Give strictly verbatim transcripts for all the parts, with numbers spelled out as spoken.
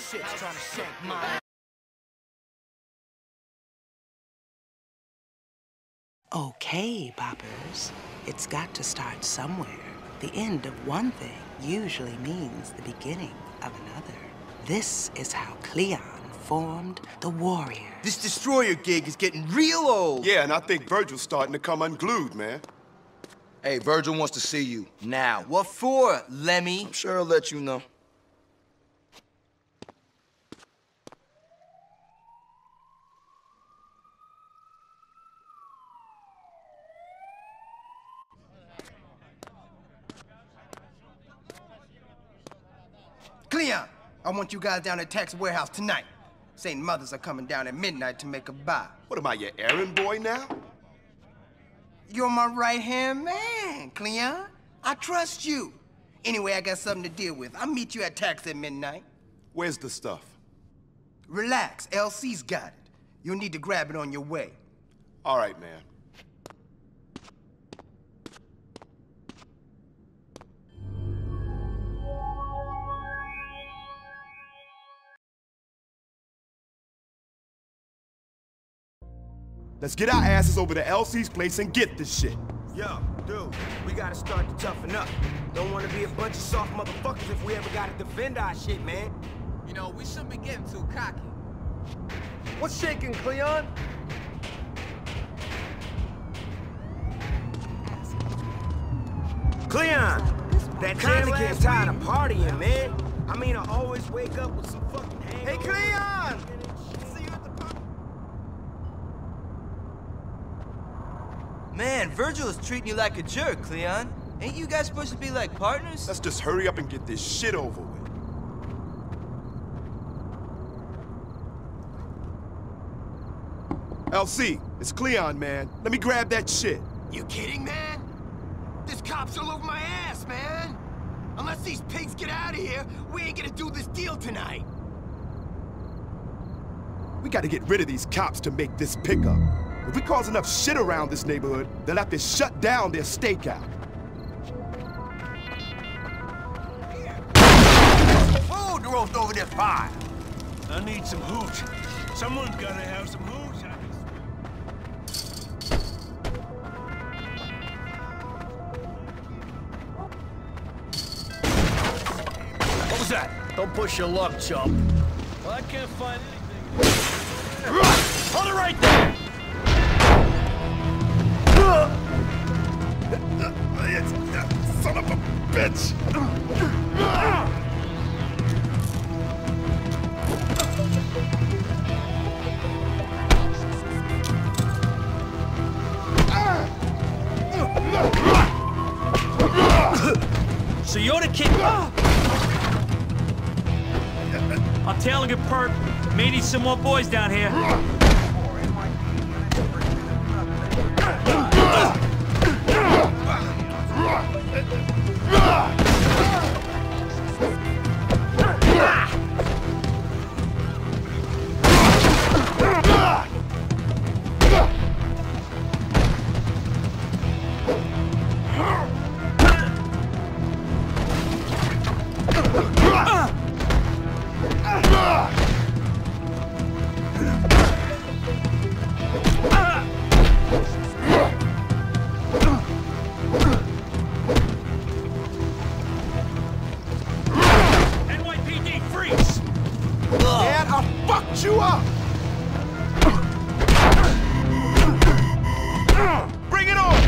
shit's trying to shake mine. Okay, poppers. It's got to start somewhere. The end of one thing usually means the beginning of another. This is how Cleon formed the Warriors. This destroyer gig is getting real old. Yeah, and I think Virgil's starting to come unglued, man. Hey, Virgil wants to see you, now. What for, Lemmy? I'm sure he'll let you know. Cleon, I want you guys down at Tax Warehouse tonight. Saint Mothers are coming down at midnight to make a buy. What am I, your errand boy now? You're my right-hand man, Cleon. I trust you. Anyway, I got something to deal with. I'll meet you at Tax at midnight. Where's the stuff? Relax, L C's got it. You'll need to grab it on your way. All right, man. Let's get our asses over to L C's place and get this shit. Yo, dude, we gotta start to toughen up. Don't wanna be a bunch of soft motherfuckers if we ever gotta defend our shit, man. You know, we shouldn't be getting too cocky. What's shaking, Cleon? Cleon! That Tanner getting tired of partying, man. I mean, I always wake up with some fucking hangover. Hey, Cleon! See you at the park. Man, Virgil is treating you like a jerk, Cleon. Ain't you guys supposed to be like partners? Let's just hurry up and get this shit over with. L C, it's Cleon, man. Let me grab that shit. You kidding, man? This cop's all over my ass, man. Unless these pigs get out of here, we ain't gonna do this deal tonight. We gotta get rid of these cops to make this pickup. If we cause enough shit around this neighborhood, they'll have to shut down their stakeout. Food roast over this fire. I need some hooch. Someone's gotta have some hooch. What was that? Don't push your luck, chump. Well, I can't find anything. Hold it right there! Son of a bitch! So you're the kid. I'm tailing a perp. May need some more boys down here. You up! Bring it on!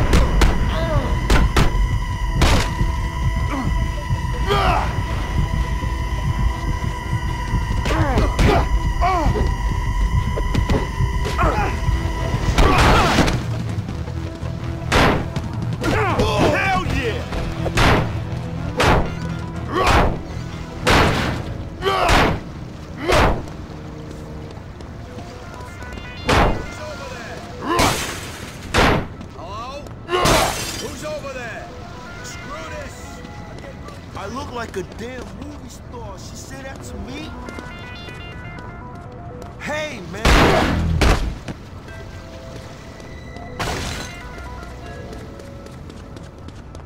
Hell yeah! I look like a damn movie star. She said that to me? Hey, man!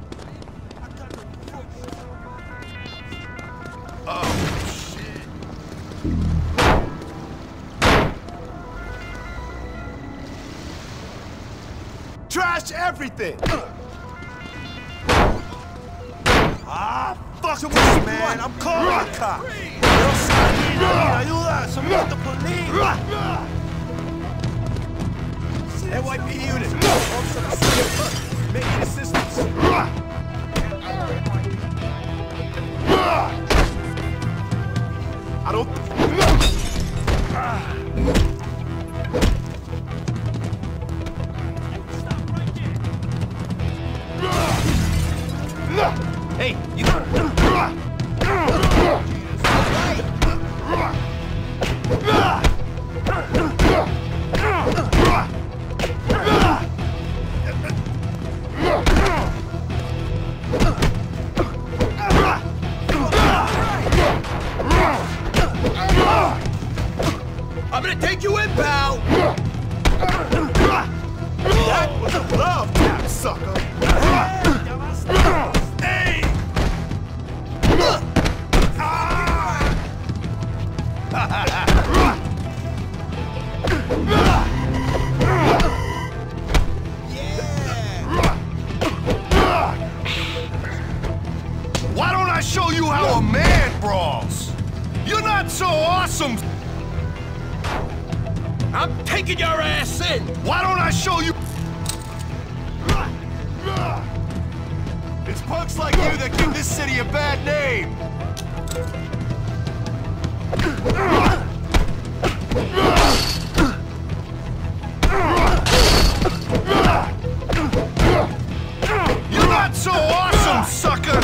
Oh, shit. Trash everything! Ah, fuck So this, what you man! want? I'm calling the cops! Yo, Sandy, ayuda! Somebody the police! N Y P unit! Making assistance! I don't... Hey, you... I'm gonna take you in, pal! That was a love tap, sucker! Hey! Why don't I show you how a man brawls? You're not so awesome! I'm taking your ass in! Why don't I show you... It's punks like you that give this city a bad name! You're not so awesome, sucker!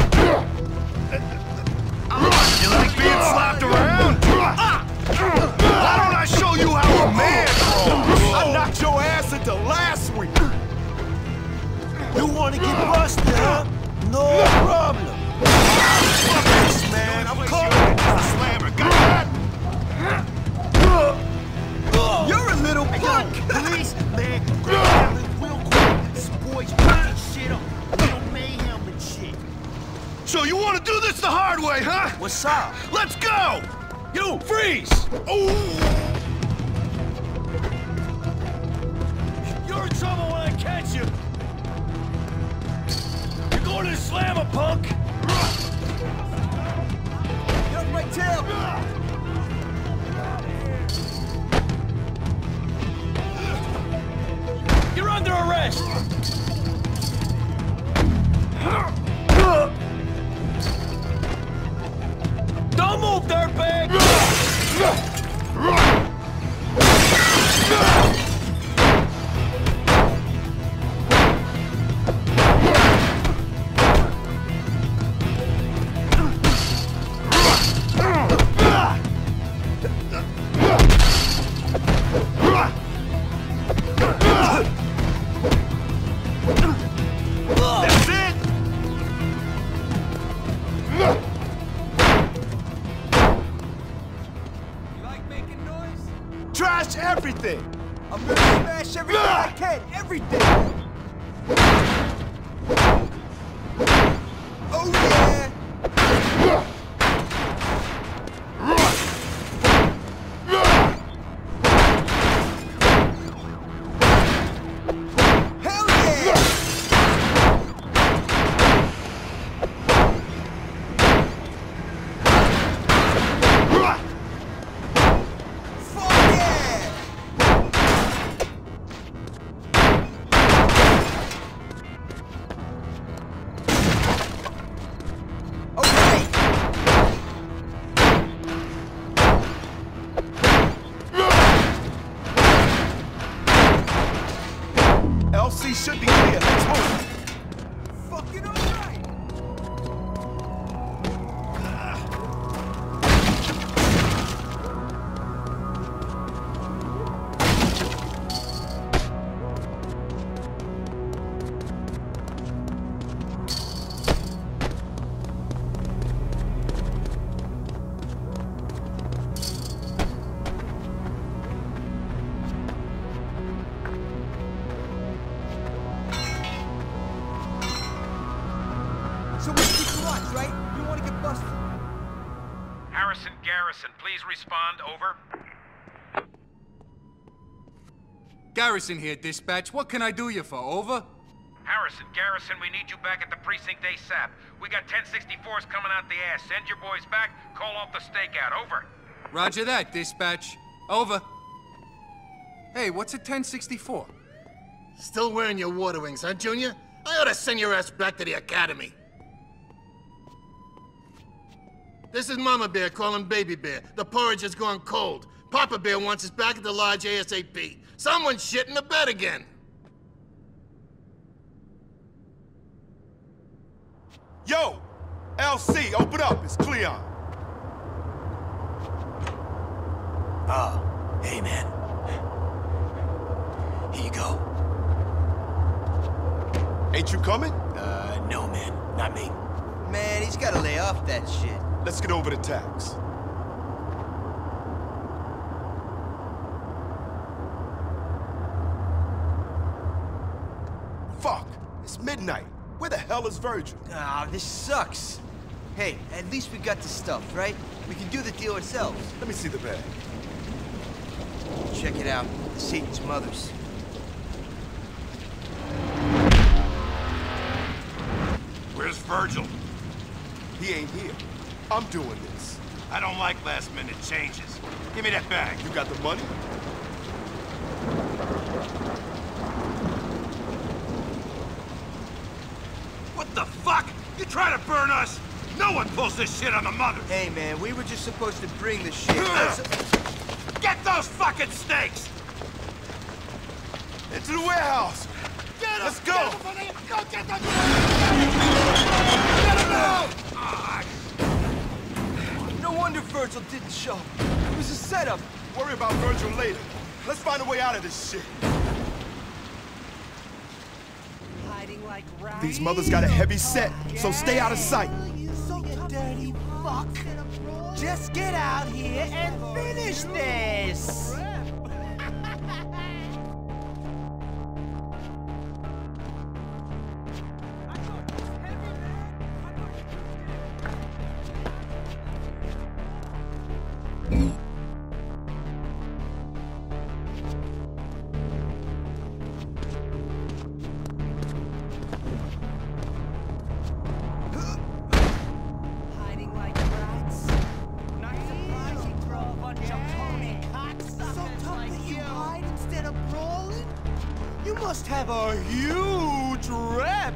You like being slapped around? Why don't I show you how a man rolls? I knocked your ass into last week! You wanna get busted, huh? No problem! Fuck this, man! I'm calling it the slammer, got that? You're a little punk! Police, man, grab it real quick. This boy's putting shit up. Little mayhem and shit. So you wanna do this the hard way, huh? What's up? Let's go! You, freeze! Oh! You're in trouble when I catch you. You're going to the slammer, punk. Get up right tail. You're under arrest. Don't move, dirtbag. That's it! You like making noise? Trash everything! I'm gonna smash everything I can. Everything. Oh yeah. Hell yeah. Fuck yeah. Okay. L C should be clear, let's move! Fucking alright. So we keep the watch, right? You want to get busted. Harrison Garrison, please respond, over. Garrison here, dispatch. What can I do you for, over? Harrison, Garrison, we need you back at the precinct ASAP. We got ten sixty-fours coming out the ass. Send your boys back, call off the stakeout. Over. Roger that, dispatch. Over. Hey, what's a ten sixty-four? Still wearing your water wings, huh, Junior? I ought to send your ass back to the academy. This is Mama Bear calling Baby Bear. The porridge has gone cold. Papa Bear wants us back at the lodge ASAP. Someone's shit in the bed again. Yo! L C, open up. It's Cleon. Oh, hey, man. Here you go. Ain't you coming? Uh, no, man. Not me. Man, he's gotta lay off that shit. Let's get over the tax. Fuck! It's midnight. Where the hell is Virgil? Ah, this sucks. Hey, at least we got the stuff, right? We can do the deal ourselves. Let me see the bag. Check it out. Satan's mother's. Where's Virgil? He ain't here. I'm doing this. I don't like last-minute changes. Give me that bag. You got the money? What the fuck? You trying to burn us? No one pulls this shit on the mother. Hey, man, we were just supposed to bring the shit. That's- Get those fucking steaks! Into the warehouse! Get Let's go! Go get them! No wonder Virgil didn't show. It was a setup. Worry about Virgil later. Let's find a way out of this shit. Hiding like rats. These mothers got a heavy set, so stay out of sight. You dirty fuck. Just get out here and finish this. Must have a huge rep.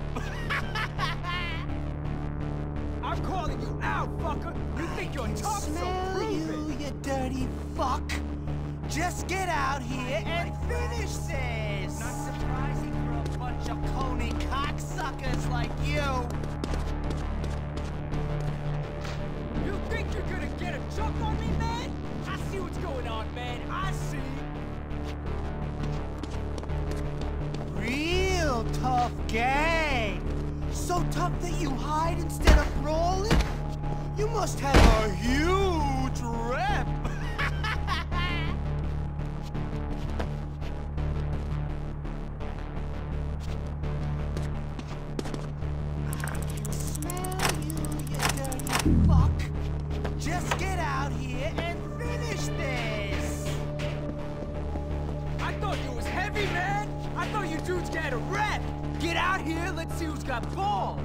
I'm calling you out, fucker. You think you're tough, so prove it. You dirty fuck. Just get out here and finish this. Not surprising for a bunch of phony cocksuckers like you. You think you're gonna get a jump on me, man? I see what's going on, man. I see. Real tough gang. So tough that you hide instead of brawling? You must have a huge rep. I can smell you, you dirty fuck. Just get out here and finish this. I thought you was heavy, man. I thought you dudes got a rep! Get out here, let's see who's got balls!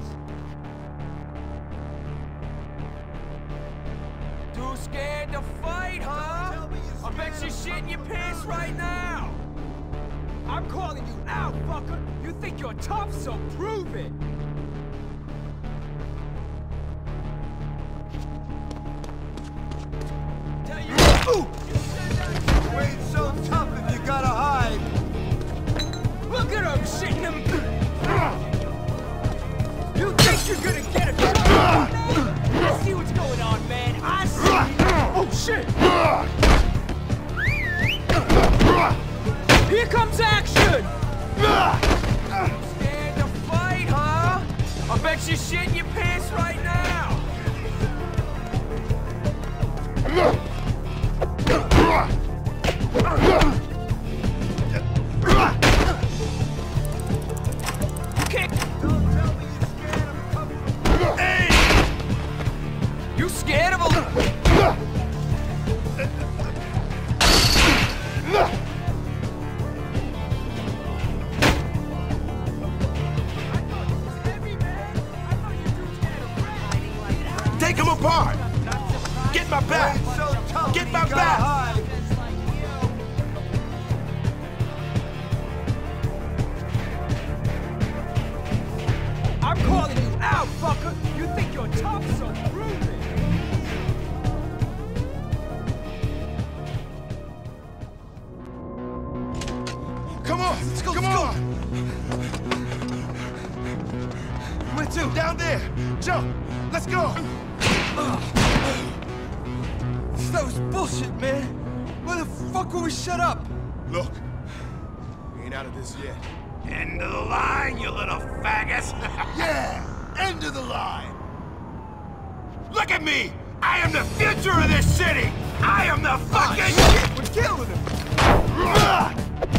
Too scared to fight, huh? I bet you're shitting your pants right now! I'm calling you out, fucker! You think you're tough, so prove it! Tell you what, you ain't so tough if you gotta hide! Look at him, shitting him! You think you're gonna get a shot, man? I see what's going on, man. I see. Oh, shit! Here comes action! Scared to fight, huh? I bet you're shitting your pants right now! You scared of him? Get my back! I'm calling you out, fucker! You think you're tough, so prove it! Come on! Let's go! Come let's on! Where to? Down there! Jump! Let's go! That was bullshit, man. Why the fuck were we shut up? Look, we ain't out of this yet. End of the line, you little faggot! Yeah! End of the line! Look at me! I am the future of this city! I am the fucking... Oh, shit, we're killing him!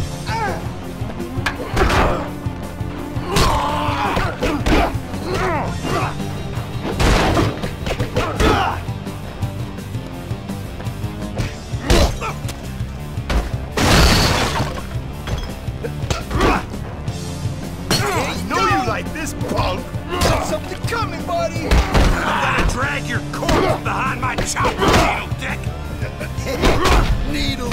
This punk! Got something coming, buddy! I'm gonna drag your corpse behind my chopper, needle dick! Needle.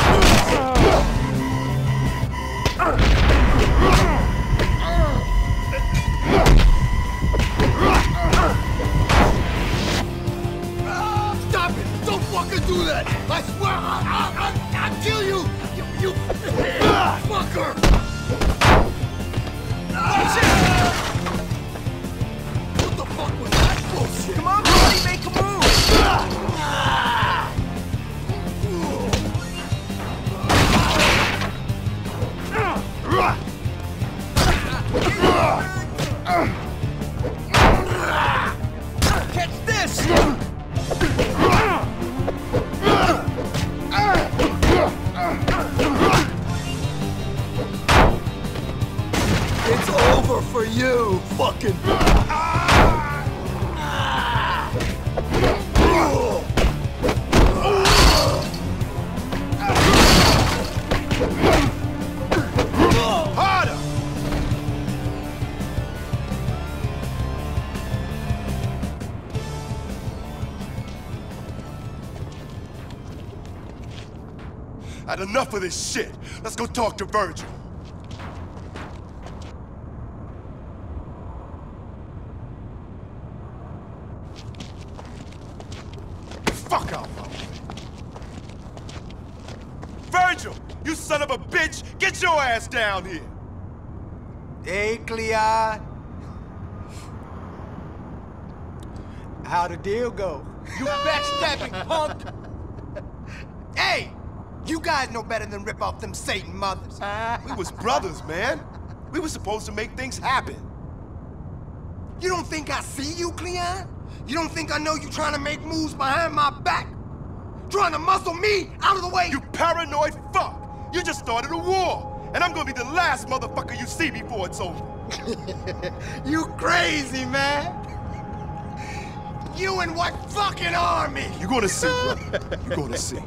Stop it! Don't fucking do that! I swear I'll, I'll, I'll kill you! You, you fucker! What the fuck was that bullshit? Come on, buddy, make a move! Catch this! It's over for you, fucking... Harder! I had enough of this shit. Let's go talk to Virgil. Fuck off! Virgil! You son of a bitch! Get your ass down here! Hey, Cleon. How'd the deal go? You backstabbing punk! Hey! You guys know better than rip off them Satan mothers. We was brothers, man. We were supposed to make things happen. You don't think I see you, Cleon? You don't think I know you trying to make moves behind my back? Trying to muscle me out of the way? You paranoid fuck! You just started a war! And I'm gonna be the last motherfucker you see before it's over. You crazy, man! You and what fucking army? You're gonna see, brother. You're gonna see.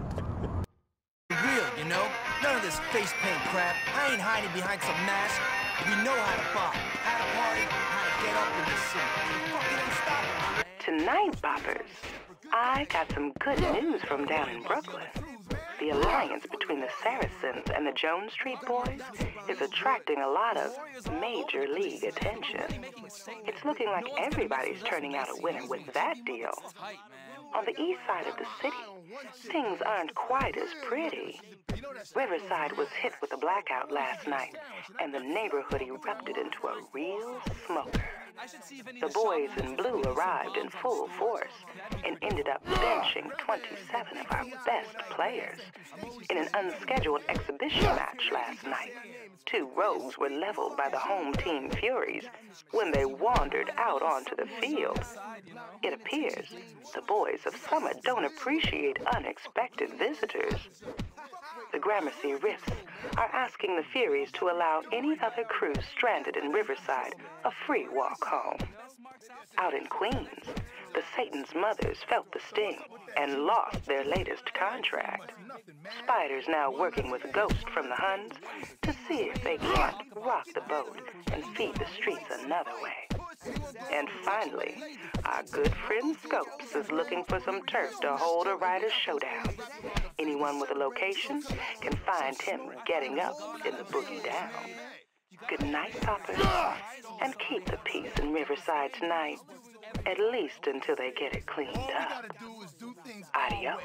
Real, you know? None of this face paint crap. I ain't hiding behind some mask. We know how to pop, how to party, how to get up in this city. Fucking unstoppable. Tonight, boppers, I got some good news from down in Brooklyn. The alliance between the Saracens and the Jones Street Boys is attracting a lot of major league attention. It's looking like everybody's turning out a winner with that deal. On the east side of the city, things aren't quite as pretty. Riverside was hit with a blackout last night, and the neighborhood erupted into a real smoker. The boys in blue arrived in full force and ended up benching twenty-seven of our best players. In an unscheduled exhibition match last night, two rogues were leveled by the home team Furies when they wandered out onto the field. It appears the boys of Summit don't appreciate unexpected visitors. The Gramercy Rifts are asking the Furies to allow any other crew stranded in Riverside a free walk home. Out in Queens, the Satan's mothers felt the sting and lost their latest contract. Spider's now working with Ghost from the Huns to see if they can't rock the boat and feed the streets another way. And finally, our good friend Scopes is looking for some turf to hold a rider's showdown. Anyone with a location can find him getting up in the boogie down. Good night, Poppers, and keep the peace in Riverside tonight, at least until they get it cleaned up. Adios.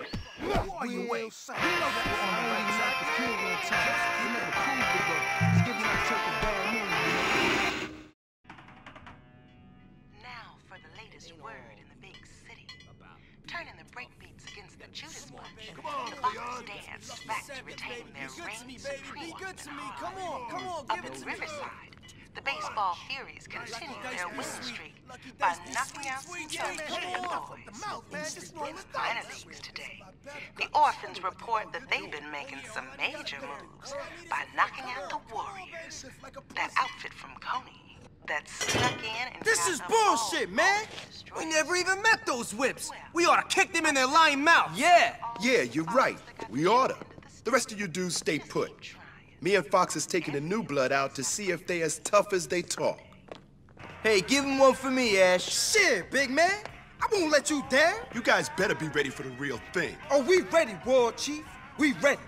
Now for the latest word in the big city. Turning the breakbeats against the Judas Bunch, the Box Dance back to retain their reign supreme. Be good to me. Come on, come on, give Up it in to me. Riverside, the baseball Furies continue their win streak by knocking out some Junction boys. It's minor leagues today. The Orphans report that they've been making some major moves by knocking out the Warriors, that outfit from Coney that snuck in and This got is them bullshit, all man. We never even met those whips. We ought to kick them in their lying mouth. Yeah. Yeah, you're right. We oughta. The rest of you dudes stay put. Me and Fox is taking the new blood out to see if they as tough as they talk. Hey, give him one for me, Ash. Shit, big man. I won't let you down. You guys better be ready for the real thing. Oh, we ready, War Chief. We ready.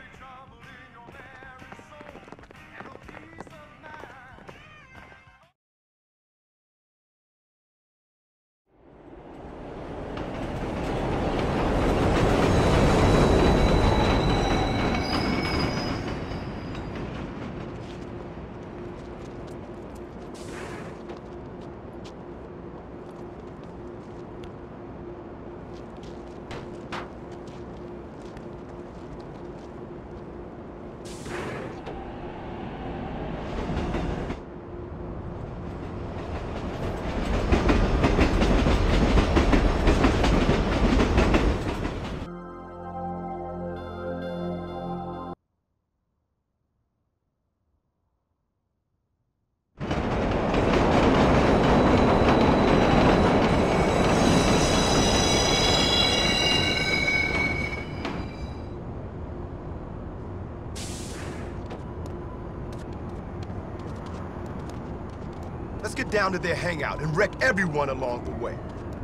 Let's get down to their hangout and wreck everyone along the way.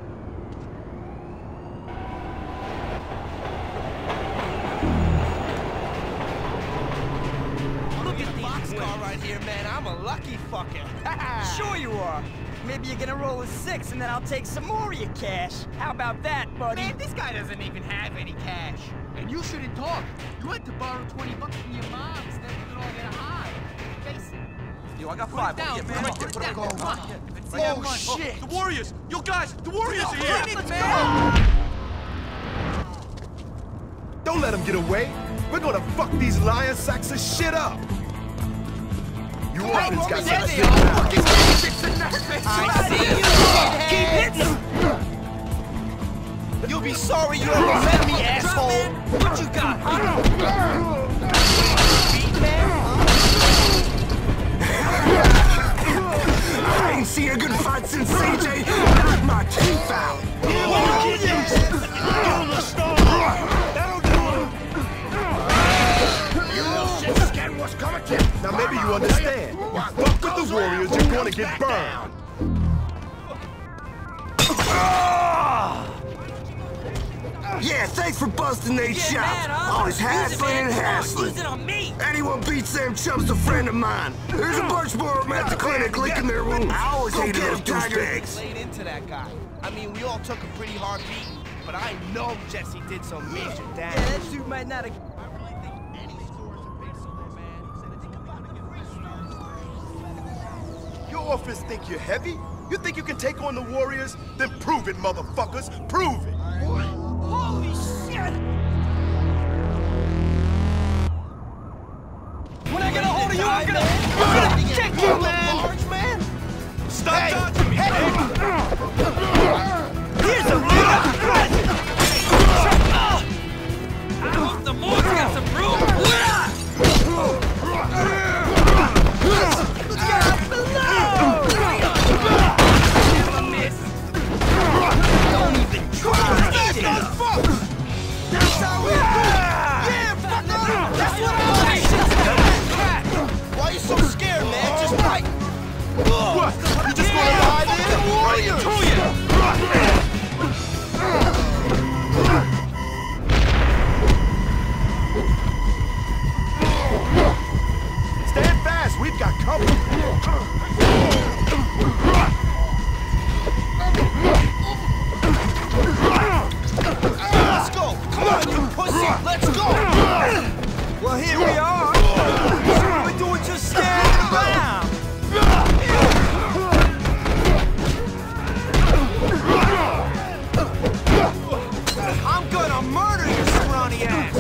Look at boxcar right here, man. I'm a lucky fucker. Sure you are. Maybe you're gonna roll a six and then I'll take some more of your cash. How about that, buddy? Man, this guy doesn't even have any cash. And you shouldn't talk. You had to borrow twenty bucks from your mom instead of we could all get high. Face it. Yo, I got five. Down, Yeah, man. man. Put it down. Come on. Oh, shit. The Warriors! Yo, guys, the Warriors are here! Let's go. Don't let them get away. We're gonna fuck these lion sacks of shit up. You orphans got there some they shit are. now. I see you. Keep hitting them. You'll be sorry you ever met me, asshole. What you got, huh? Beat man? I ain't seen a good fight since C J knocked my teeth out. Oh, yes. Give him a star. That'll do him. You little shit scared what's coming to you. Now maybe you understand. You fuck with the Warriors, you're gonna get burned. Yeah, thanks for busting they chops. mad, huh? Always hassling and Use hassling. it on me. Anyone beats them chumps a friend of mine. There's a bunch more of them at the clinic licking their wounds. I always hated those douchebags. Laid into that guy. I mean, we all took a pretty hard beating, but I know Jesse did some major damage. Yeah, that dude might not have... Your orphans think you're heavy? You think you can take on the Warriors? Then prove it, motherfuckers! Prove it! Holy shit! When I get a hold of you, I'm gonna... I'm gonna kick you, man! Large man? Stop hey, dodging me! Hey. Here's a real present! I hope the Moors got some room! Got below! Never miss! Don't even try! Let's go! Well, here we are. What are we doing just standing around? I'm gonna murder your scrawny ass!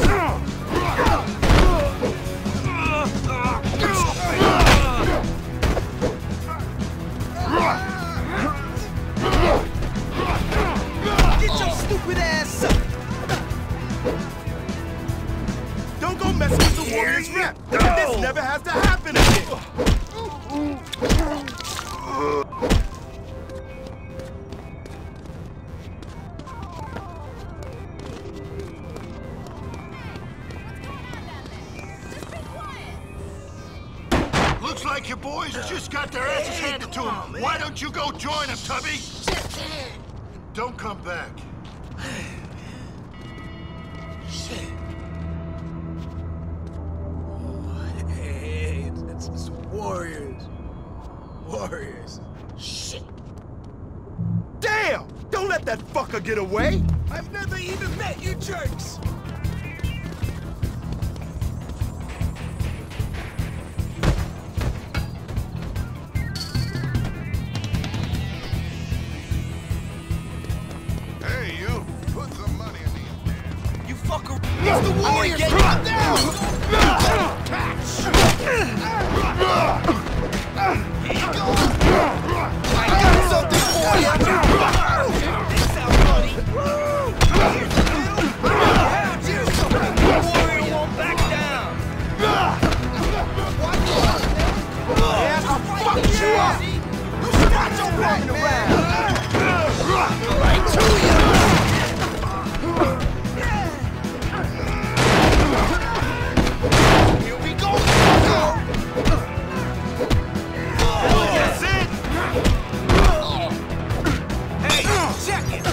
Get your stupid ass up! Don't go messing with the Warriors rep! This never has to happen again! Looks like your boys just got their asses handed to them. Why don't you go join them, Tubby? Don't come back. Shit. Hey, it's, it's, it's Warriors. Warriors. Shit. Damn! Don't let that fucker get away! I've never even met you jerks! Hey, you. Put some money in these damn. You fucker! It's the Warriors! Drop down! Catch! Here you go! I got something for you! This sounds funny! Here's the deal! I here's something! The Warrior won't back down! What? Yeah, I'll fuck you up! You stop your running around! Right to you! Here we go! That's it! Hey, check it!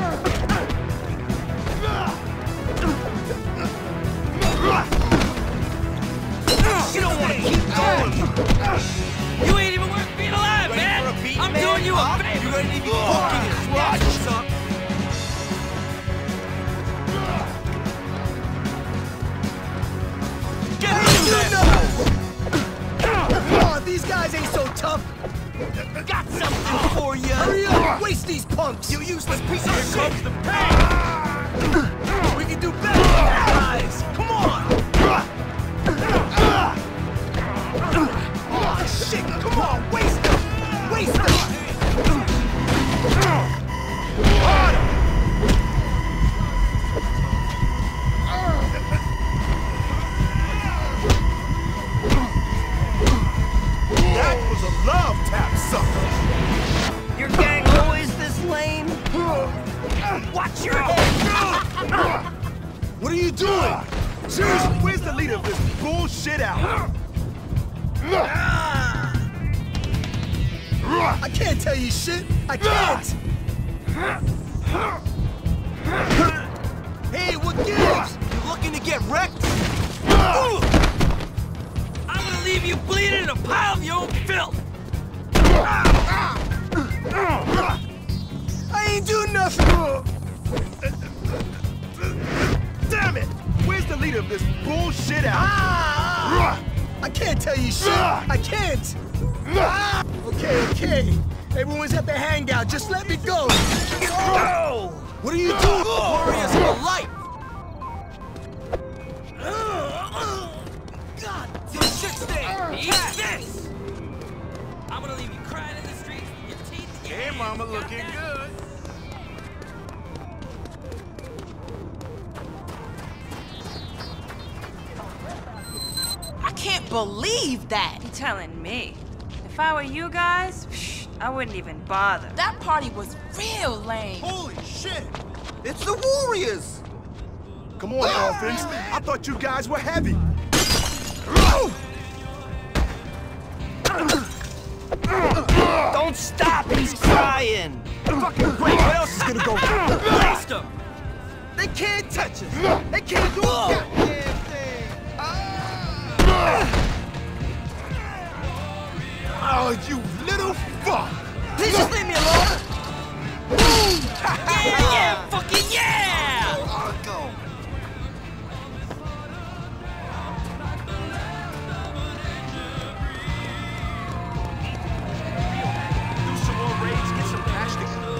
You don't want to keep going! You ain't even worth being alive, Ready man! for a beat, I'm man? doing you a Huh? favor! You ready to be fucking his watch or something? Get Come on, these guys ain't so tough. Got something for you. Hurry up, waste these punks. You useless piece of shit. Here comes the pain. We can do better than that, guys. Come on. Oh, shit. Come on, waste them. Waste them. Harder. That was a love tap, sucker! Your gang always this lame? Watch your head! What are you doing? Seriously, where's the leader of this bullshit out? I can't tell you shit! I can't! Hey, what gives? You looking to get wrecked? I'm gonna leave you bleeding in a pile of your own filth! I ain't do nothing! Damn it! Where's the leader of this bullshit out? Ah! I can't tell you shit! I can't! Ah! Okay, okay. Everyone's at the hangout. Just let me go. Oh! What are you doing? Warriors for life! God, this shit stain! Eat this! I'm gonna leave you crying in the streets with your teeth. Hey, mama, looking good. I can't believe that! You telling me? If I were you guys, psh, I wouldn't even bother. That party was real lame. Holy shit! It's the Warriors! Come on, orphans. I thought you guys were heavy. Don't stop! He's crying! Fucking great! What else is gonna go wrong? Blast him! They can't touch us! They can't do a goddamn thing! Oh, you little fuck! Please just leave me alone! Yeah, yeah! Fucking yeah! I'll go!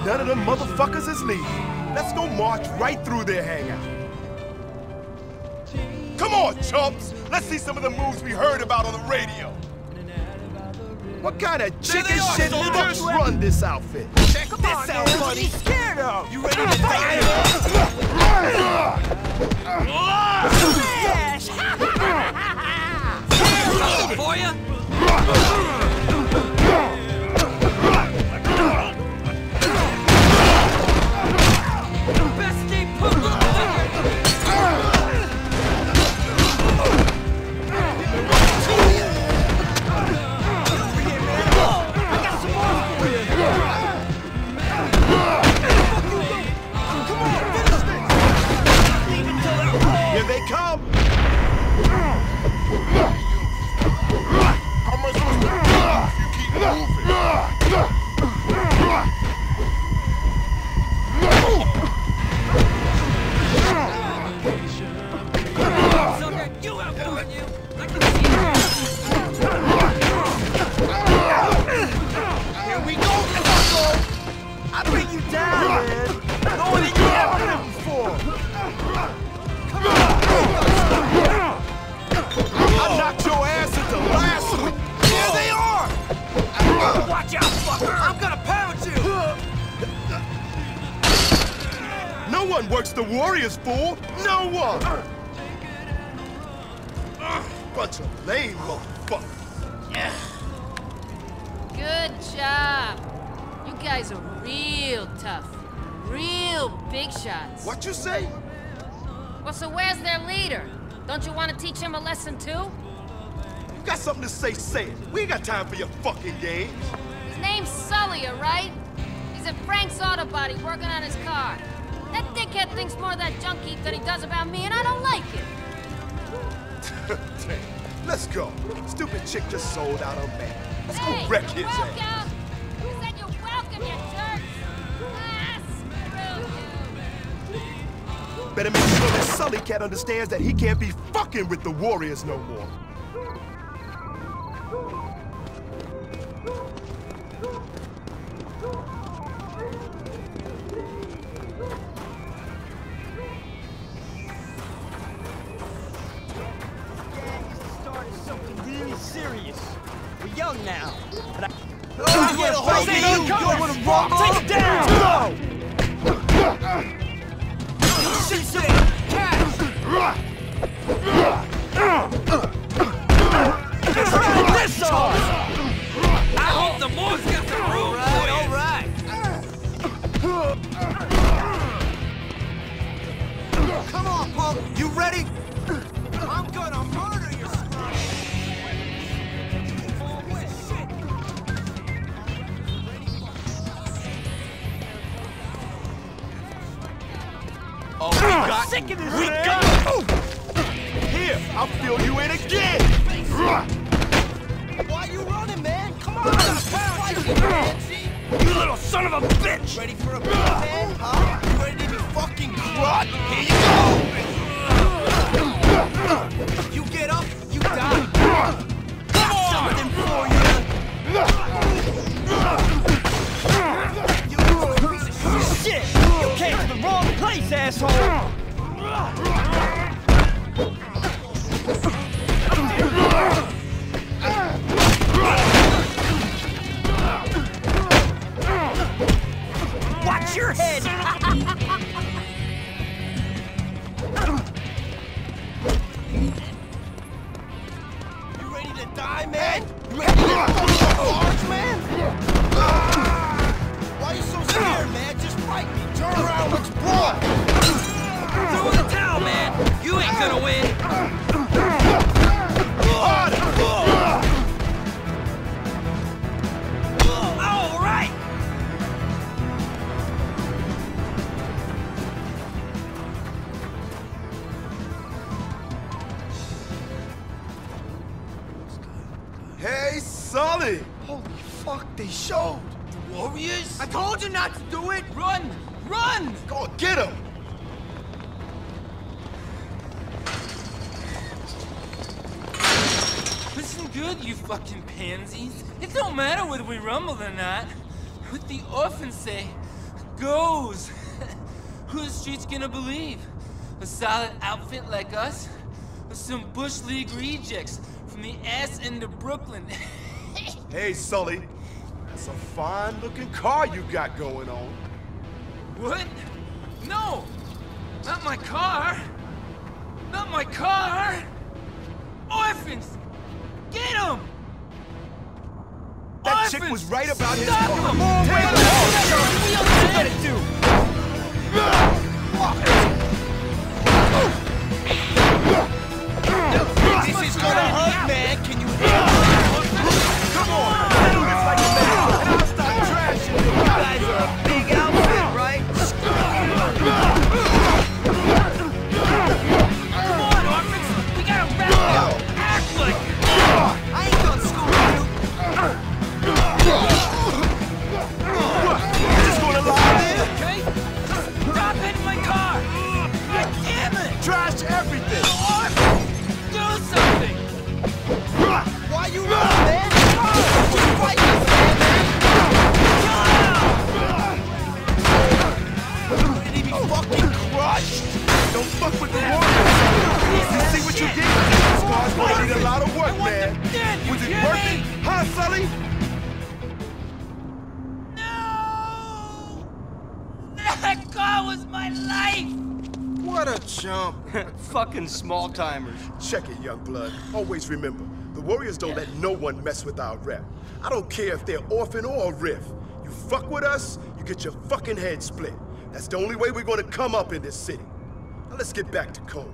none of them motherfuckers is leaving. Let's go march right through their hangout. Come on, chumps! Let's see some of the moves we heard about on the radio. What kind of chicken shit fucks run this outfit? Check this out, buddy. Scared of? You ready to die? Smash! Here's for ya. Best day poop. Here they come! How am I supposed to move if you keep moving? Sucker, you outdoing you! I can see you! Here we go, Bucko! I bring you down, man! Going in you ever been before! Come on! I knocked your ass into last week! Here they are! Watch out, fucker! I'm gonna pound you! No one works the Warriors, fool! No one! Bunch of lame motherfuckers. Yeah. Good job. You guys are real tough. Real big shots. What you say? Well, so where's their leader? Don't you want to teach him a lesson too? You got something to say, say it. We ain't got time for your fucking games. His name's Sully, alright? He's at Frank's Auto Body working on his car. That dickhead thinks more of that junk heap than he does about me, and I don't like it. Damn. Let's go. Stupid chick just sold out her man. Let's hey, go wreck his you're ass. welcome. You said you're welcome, you jerks. Ah, screw you. Better make sure that Sully Cat understands that he can't be fucking with the Warriors no more. Serious. We're young now. But I... Oh, get a hold of you! You're with a rumble! Take it down! Go! Shit, say, catch! Try this on! I hope the boys got the room for you! All right, all right. Come on, punk! You ready? I'm gonna murder you! Oh, we got sick of this. We got Here, I'll fill you in again. Why you running, man? Come on! Fight you, man. you little son of a bitch! Ready for a big man, huh? You ready to be fucking crud? Here you go! You get up, you die. Got something for you! You little piece of shit! You came to the wrong place, asshole! Watch your head! You ready to die, man? You ready to get large, man? Why are you so scared, man? Just fight me. Turn around, let's brawl! Throw in the towel, man! You ain't gonna win! All right! Hey, Sully! Holy fuck, they showed! The Warriors? I told you not to do it! Run! Run! Go get him! Listen good, you fucking pansies. It don't matter whether we rumble or not. What the orphans say, goes. Who the street's gonna believe? A solid outfit like us? Or some Bush League rejects from the ass end of Brooklyn? Hey, Sully. That's a fine-looking car you got going on. What? No! Not my car! Not my car! Orphans! Get them! That Orphans! chick was right about his Stop car. him! Take Take him out, him! Chuck. What Let it do. This is gonna hurt, man. Can you handle it? Come on, settle this like a man, and I'll start trashing you. You guys are a big outfit, right? Come on, orphans! We gotta wrap it up! Act like it! I ain't done school with you. You just gonna lie there? Okay? Stop hitting my car! God damn it! Trash everything. Orphans! Do something! Why you running, man? Just fight this man, man. Did he be fucking crushed? Don't fuck with the Warriors. You see what you did? This car's gonna need a lot of work, man. Was it worth it? Huh, Sully? No! That car was my life! What a chump. Fucking small-timers. Check it, young blood. Always remember, the Warriors don't let no one mess with our rep. I don't care if they're orphan or riff. You fuck with us, you get your fucking head split. That's the only way we're gonna come up in this city. Now let's get back to Cole.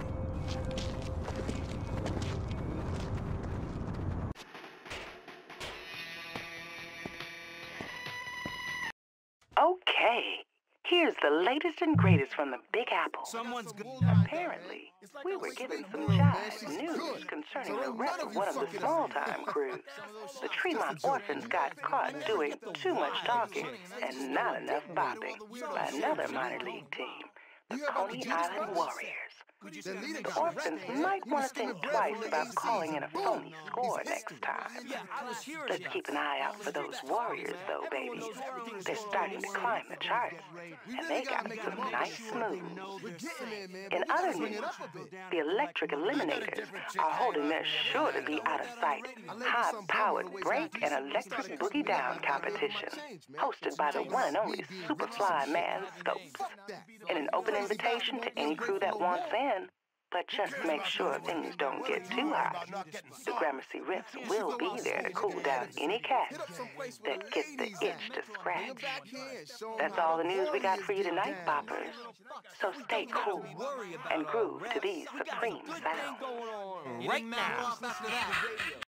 Okay, here's the latest and greatest from the Big Apple. Someone's good. Apparently, we were given some jive news concerning the rep of one of the small-time crews. The Tremont orphans got caught doing too much talking and not enough bopping by another minor league team, the Coney Island Warriors. The orphans might want to think twice about calling in a phony score next time. Let's keep an eye out for those Warriors, though, baby. They're starting to climb the charts, and they got some nice moves. In other news, the Electric Eliminators are holding their sure-to-be-out-of-sight, high-powered break and electric boogie-down competition, hosted by the one and only Superfly Man Scopes. In an open invitation to any crew that wants in, but just make sure things don't get too hot. The Gramercy Riffs will be there to cool down any cat that gets the itch to scratch. That's all the news we got for you tonight, boppers. So stay cool and groove to these supreme sounds. Right now.